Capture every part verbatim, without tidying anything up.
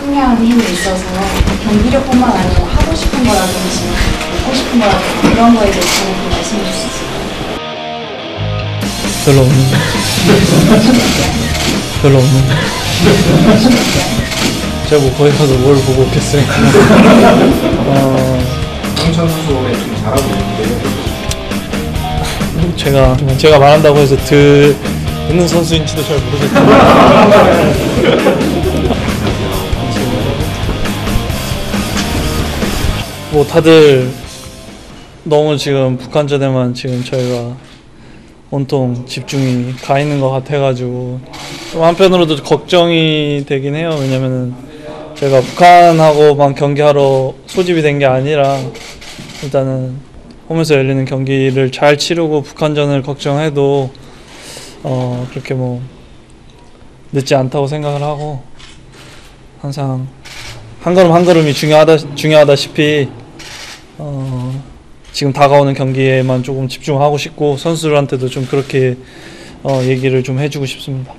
승리하는 힘이 있어서 경기력뿐만 아니라 하고 싶은 거라든지 먹고 싶은 거라든지 그런 거에 대해서는 좀 말씀해 주실 수 있어요? 별로 없는데. 별로 없는데. 제가 뭐 거기 가서 뭘 보고 오겠어요. 어... 홍천 선수에 좀 잘하고 있는데 제가 제가 말한다고 해서 듣는 선수인지도 잘 모르겠어요. 뭐 다들 너무 지금 북한전에만 지금 저희가 온통 집중이 가 있는 것 같아가지고 좀 한편으로도 걱정이 되긴 해요. 왜냐면은 제가 북한하고만 경기하러 소집이 된 게 아니라 일단은 홈에서 열리는 경기를 잘 치르고 북한전을 걱정해도 어 그렇게 뭐 늦지 않다고 생각을 하고 항상 한 걸음 한 걸음이 중요하다 중요하다시피 어 지금 다가오는 경기에만 조금 집중하고 싶고 선수들한테도 좀 그렇게 어 얘기를 좀 해주고 싶습니다.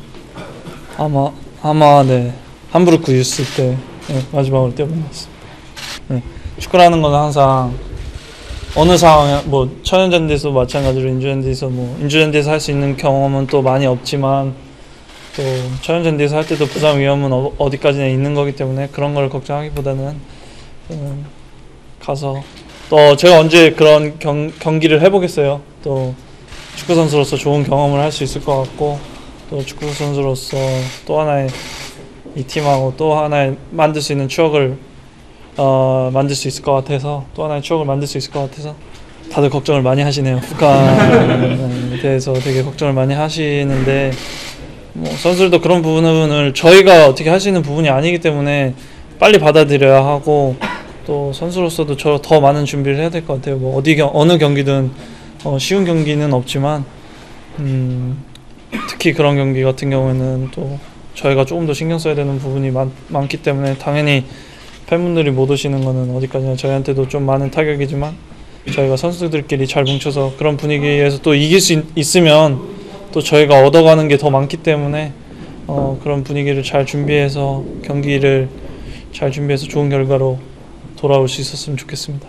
아마 아마 네 함부르크 유스 때 네, 마지막으로 뛰어봤습니다. 네, 축구라는 건 항상 어느 상황에 뭐 천연잔디에서 마찬가지로 인조잔디에서 뭐 인조잔디에서 할 수 있는 경험은 또 많이 없지만 또 천연잔디에서 할 때도 부상 위험은 어, 어디까지나 있는 거기 때문에 그런 걸 걱정하기보다는 음, 가서 또 제가 언제 그런 경, 경기를 해보겠어요. 또 축구 선수로서 좋은 경험을 할 수 있을 것 같고 또 축구 선수로서 또 하나의 이 팀하고 또 하나의 만들 수 있는 추억을 어, 만들 수 있을 것 같아서 또 하나의 추억을 만들 수 있을 것 같아서 다들 걱정을 많이 하시네요. 북한에 대해서 되게 걱정을 많이 하시는데 뭐 선수들도 그런 부분을 저희가 어떻게 할 수 있는 부분이 아니기 때문에 빨리 받아들여야 하고 또 선수로서도 저 더 많은 준비를 해야 될 것 같아요. 뭐 어디 경, 어느 경기든 어, 쉬운 경기는 없지만 음, 특히 그런 경기 같은 경우에는 또 저희가 조금 더 신경 써야 되는 부분이 많, 많기 때문에 당연히 팬분들이 못 오시는 거는 어디까지나 저희한테도 좀 많은 타격이지만 저희가 선수들끼리 잘 뭉쳐서 그런 분위기에서 또 이길 수 있, 있으면 또 저희가 얻어가는 게 더 많기 때문에 어, 그런 분위기를 잘 준비해서 경기를 잘 준비해서 좋은 결과로 돌아올 수 있었으면 좋겠습니다.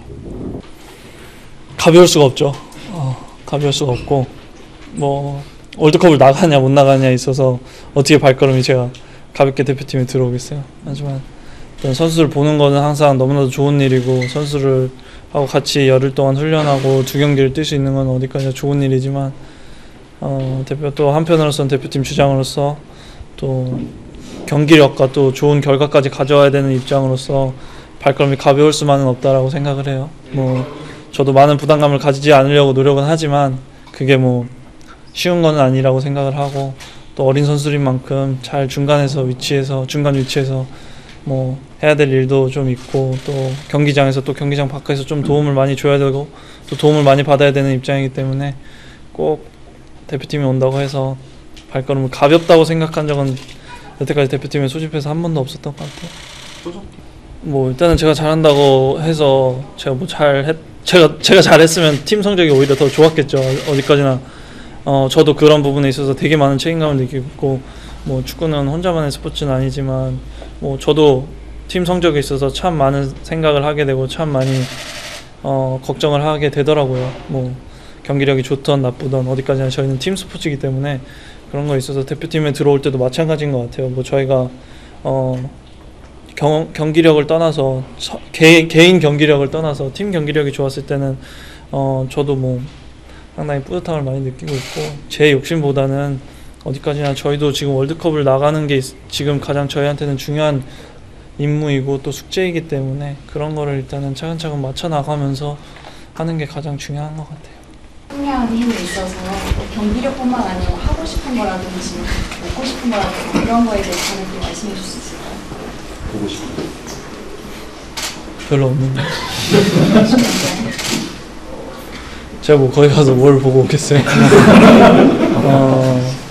가벼울 수가 없죠. 어, 가벼울 수가 없고 뭐 월드컵을 나가냐 못 나가냐에 있어서 어떻게 발걸음이 제가 가볍게 대표팀에 들어오겠어요. 하지만 선수들 보는 거는 항상 너무나도 좋은 일이고 선수를 하고 같이 열흘 동안 훈련하고 두 경기를 뛸 수 있는 건 어디까지나 좋은 일이지만 어, 대표 또 한편으로서는 대표팀 주장으로서 또 경기력과 또 좋은 결과까지 가져와야 되는 입장으로서 발걸음이 가벼울 수만은 없다라고 생각을 해요. 뭐 저도 많은 부담감을 가지지 않으려고 노력은 하지만 그게 뭐 쉬운 건 아니라고 생각을 하고 또 어린 선수인 만큼 잘 중간에서 위치해서 중간 위치에서 뭐 해야 될 일도 좀 있고 또 경기장에서 또 경기장 밖에서 좀 도움을 많이 줘야 되고 또 도움을 많이 받아야 되는 입장이기 때문에 꼭 대표팀이 온다고 해서 발걸음을 가볍다고 생각한 적은 여태까지 대표팀에 소집해서 한 번도 없었던 것 같아요. 뭐 일단은 제가 잘한다고 해서 제가 뭐 잘했 제가 제가 잘했으면 팀 성적이 오히려 더 좋았겠죠. 어디까지나 어 저도 그런 부분에 있어서 되게 많은 책임감을 느끼고 뭐 축구는 혼자만의 스포츠는 아니지만 뭐 저도 팀 성적에 있어서 참 많은 생각을 하게 되고 참 많이 어 걱정을 하게 되더라고요. 뭐 경기력이 좋던 나쁘던 어디까지나 저희는 팀 스포츠이기 때문에 그런 거에 있어서 대표팀에 들어올 때도 마찬가지인 것 같아요. 뭐 저희가 어 경, 경기력을 떠나서 서, 개, 개인 경기력을 떠나서 팀 경기력이 좋았을 때는 어 저도 뭐 상당히 뿌듯함을 많이 느끼고 있고 제 욕심보다는 어디까지나 저희도 지금 월드컵을 나가는 게 지금 가장 저희한테는 중요한 임무이고 또 숙제이기 때문에 그런 거를 일단은 차근차근 맞춰 나가면서 하는 게 가장 중요한 것 같아요. 승리하는 힘이 있어서 경기력뿐만 아니라 하고 싶은 거라든지 먹고 싶은 거라든지 그런 거에 대해서는 좀 말씀해 주실 수 있을까요? 보고 싶어요. 별로 없는데. 제가 뭐 거기 가서 뭘 보고 오겠어요. 어,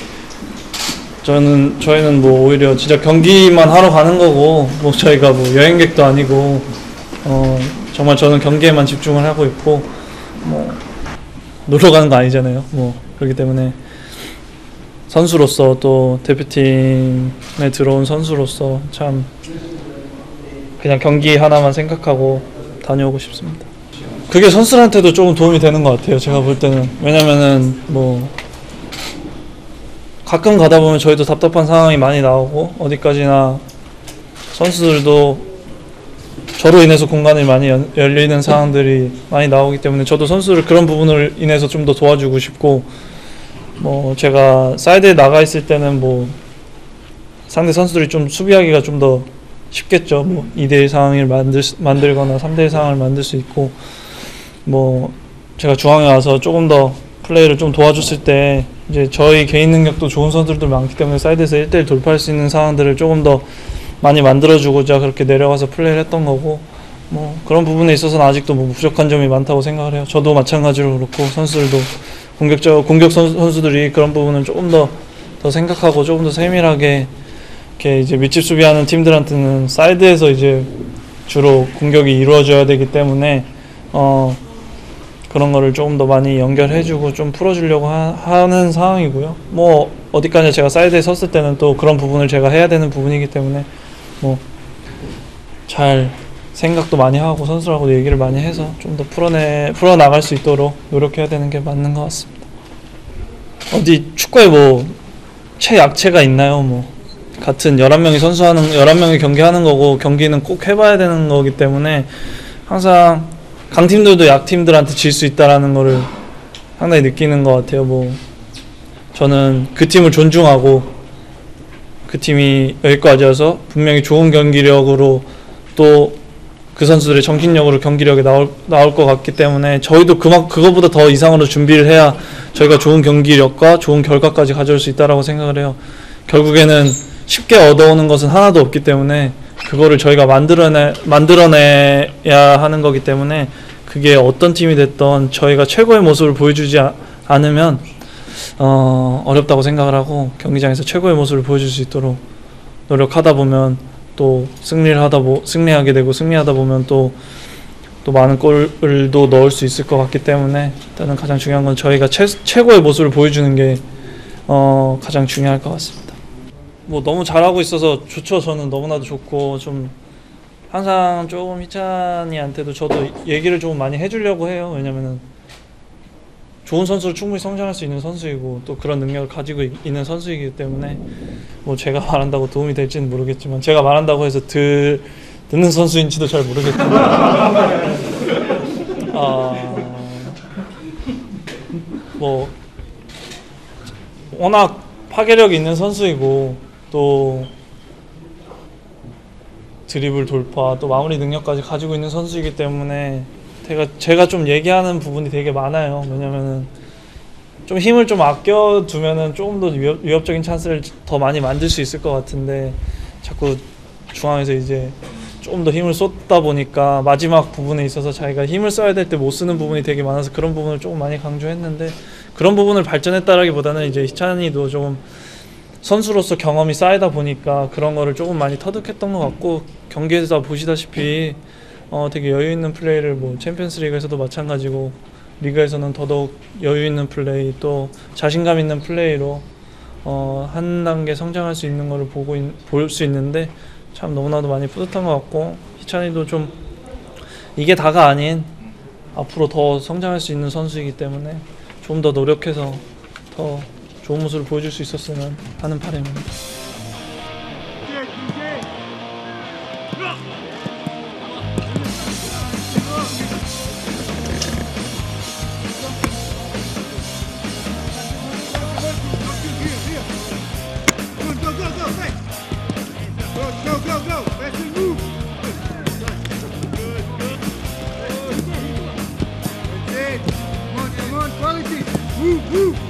저는 저희는 뭐 오히려 진짜 경기만 하러 가는 거고 뭐 저희가 뭐 여행객도 아니고 어, 정말 저는 경기에만 집중을 하고 있고 뭐 놀러 가는 거 아니잖아요. 뭐 그렇기 때문에 선수로서 또 대표팀에 들어온 선수로서 참 그냥 경기 하나만 생각하고 다녀오고 싶습니다. 그게 선수들한테도 조금 도움이 되는 것 같아요. 제가 볼 때는. 왜냐면은 뭐 가끔 가다 보면 저희도 답답한 상황이 많이 나오고 어디까지나 선수들도 저로 인해서 공간이 많이 연, 열리는 상황들이 많이 나오기 때문에 저도 선수를 그런 부분을 인해서 좀 더 도와주고 싶고, 뭐 제가 사이드에 나가 있을 때는 뭐 상대 선수들이 좀 수비하기가 좀 더 쉽겠죠. 뭐 이 대 일 상황을 만들, 만들거나 삼 대 일 상황을 만들 수 있고, 뭐 제가 중앙에 와서 조금 더 플레이를 좀 도와줬을 때 이제 저희 개인 능력도 좋은 선수들도 많기 때문에 사이드에서 일 대 일 돌파할 수 있는 상황들을 조금 더 많이 만들어주고자 그렇게 내려가서 플레이를 했던 거고, 뭐 그런 부분에 있어서는 아직도 뭐 부족한 점이 많다고 생각을 해요. 저도 마찬가지로 그렇고 선수들도 공격적 공격 선수, 선수들이 그런 부분을 조금 더 더 생각하고 조금 더 세밀하게 이렇게 이제 밀집 수비하는 팀들한테는 사이드에서 이제 주로 공격이 이루어져야 되기 때문에 어 그런 거를 조금 더 많이 연결해주고 좀 풀어주려고 하, 하는 상황이고요. 뭐 어디까지 제가 사이드에 섰을 때는 또 그런 부분을 제가 해야 되는 부분이기 때문에 뭐 잘 생각도 많이 하고 선수라고 얘기를 많이 해서 좀 더 풀어내 풀어 나갈 수 있도록 노력해야 되는 게 맞는 것 같습니다. 어디 축구에 뭐 최약체가 있나요? 뭐 같은 열한 명이 선수하는 열한 명이 경기하는 거고 경기는 꼭 해봐야 되는 거기 때문에 항상 강팀들도 약팀들한테 질 수 있다라는 거를 상당히 느끼는 것 같아요. 뭐 저는 그 팀을 존중하고 그 팀이 여기까지 와서 분명히 좋은 경기력으로 또 그 선수들의 정신력으로 경기력이 나올, 나올 것 같기 때문에 저희도 그만, 그거보다 더 이상으로 준비를 해야 저희가 좋은 경기력과 좋은 결과까지 가져올 수 있다고 생각을 해요. 결국에는 쉽게 얻어오는 것은 하나도 없기 때문에 그거를 저희가 만들어내, 만들어내야 하는 거기 때문에 그게 어떤 팀이 됐던 저희가 최고의 모습을 보여주지 아, 않으면 어, 어렵다고 생각을 하고 경기장에서 최고의 모습을 보여줄 수 있도록 노력하다 보면 또 승리를 하다 보, 승리하게 되고 승리하다 보면 또, 또 많은 골을도 넣을 수 있을 것 같기 때문에 일단은 가장 중요한 건 저희가 최, 최고의 모습을 보여주는 게 어, 가장 중요할 것 같습니다. 뭐 너무 잘하고 있어서 좋죠. 저는 너무나도 좋고 좀 항상 조금 희찬이한테도 저도 얘기를 좀 많이 해주려고 해요. 왜냐면은 좋은 선수로 충분히 성장할 수 있는 선수이고 또 그런 능력을 가지고 있는 선수이기 때문에 뭐 제가 말한다고 도움이 될지는 모르겠지만 제가 말한다고 해서 들, 듣는 선수인지도 잘 모르겠지만 어, 뭐 워낙 파괴력이 있는 선수이고 또 드리블 돌파 또 마무리 능력까지 가지고 있는 선수이기 때문에 제가, 제가 좀 얘기하는 부분이 되게 많아요. 왜냐면은 좀 힘을 좀 아껴두면은 조금 더 위협, 위협적인 찬스를 더 많이 만들 수 있을 것 같은데 자꾸 중앙에서 이제 조금 더 힘을 쏟다 보니까 마지막 부분에 있어서 자기가 힘을 써야 될 때 못 쓰는 부분이 되게 많아서 그런 부분을 조금 많이 강조했는데 그런 부분을 발전했다라기보다는 이제 희찬이도 좀 선수로서 경험이 쌓이다 보니까 그런 거를 조금 많이 터득했던 것 같고 경기에서 보시다시피 어, 되게 여유 있는 플레이를 뭐 챔피언스 리그에서도 마찬가지고 리그에서는 더더욱 여유 있는 플레이 또 자신감 있는 플레이로 어, 한 단계 성장할 수 있는 거를 보고 볼 수 있는데 참 너무나도 많이 뿌듯한 것 같고 희찬이도 좀 이게 다가 아닌 앞으로 더 성장할 수 있는 선수이기 때문에 좀 더 노력해서 더 좋은 모습을 보여줄 수 있었으면 하는 바람입니다. Move, move.